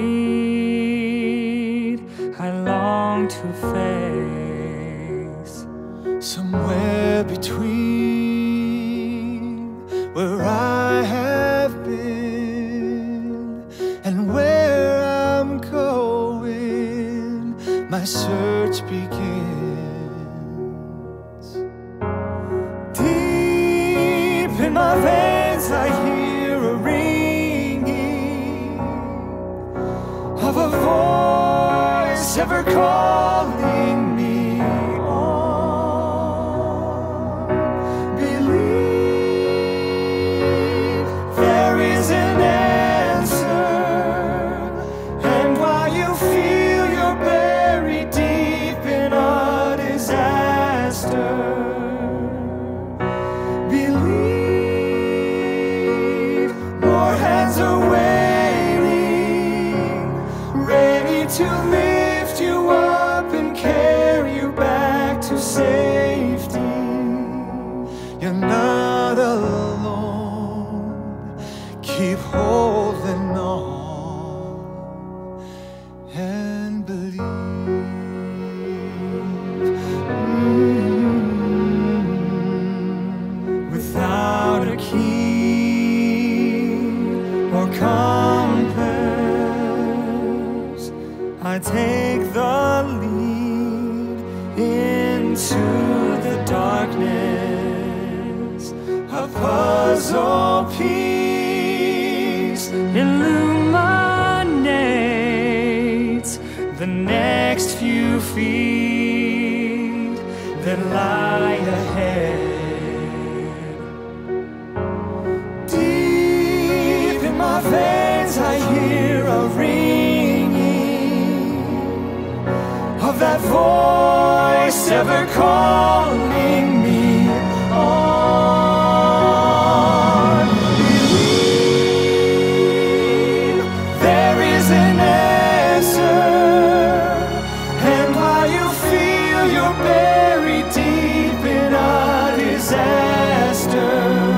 need, I long to face. Somewhere between where I have been and where I'm going, my search begins. Deep in my veins I hear a ringing of a voice ever calling me on. Believe there is an answer, and while you feel you're buried deep in a disaster, believe more hands are waiting, ready to lift you up and carry you back to safety. You're not alone. Keep holding on and believe. Without a key or compass, I take the lead into the darkness. A puzzle piece illuminates the next few feet that lie ahead. Deep in my veins I hear a ringing of that voice ever calling me on. Believe there is an answer, and while you feel you're buried deep in a disaster,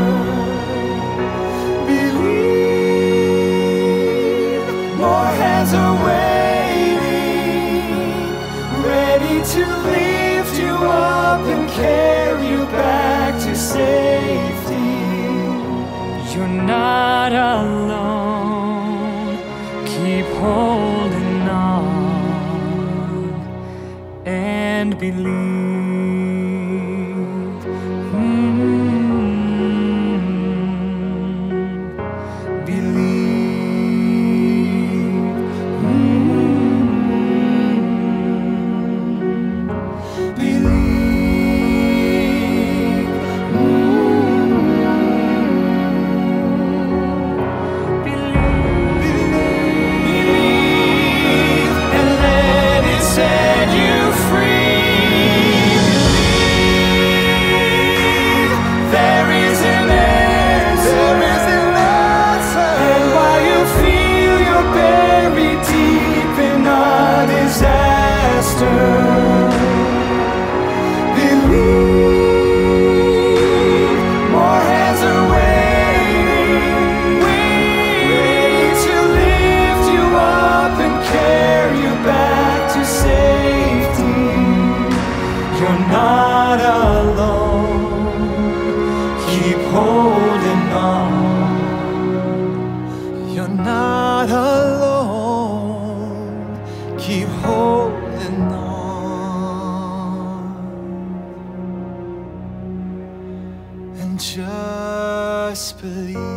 believe more hands are waiting, ready to lift you up and carry you back to safety. You're not alone. Keep holding on and believe. You're not alone. Keep holding on. You're not alone. Keep holding on. And just believe.